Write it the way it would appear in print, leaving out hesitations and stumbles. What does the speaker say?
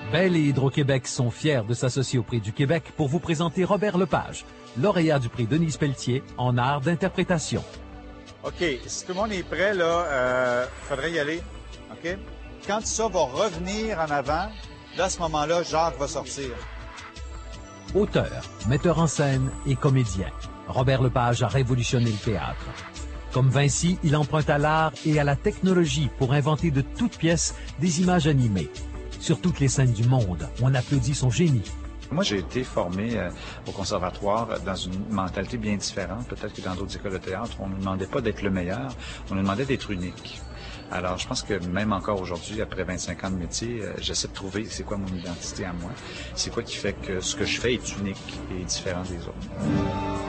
Bell et Hydro-Québec sont fiers de s'associer au Prix du Québec pour vous présenter Robert Lepage, lauréat du prix Denise Pelletier en art d'interprétation. OK, si tout le monde est prêt, là, faudrait y aller. OK? Quand ça va revenir en avant, là, à ce moment-là, Jacques va sortir. Auteur, metteur en scène et comédien, Robert Lepage a révolutionné le théâtre. Comme Vinci, il emprunte à l'art et à la technologie pour inventer de toutes pièces des images animées. Sur toutes les scènes du monde, on applaudit son génie. Moi, j'ai été formé au conservatoire dans une mentalité bien différente. Peut-être que dans d'autres écoles de théâtre, on ne nous demandait pas d'être le meilleur, on nous demandait d'être unique. Alors, je pense que même encore aujourd'hui, après 25 ans de métier, j'essaie de trouver c'est quoi mon identité à moi. C'est quoi qui fait que ce que je fais est unique et différent des autres.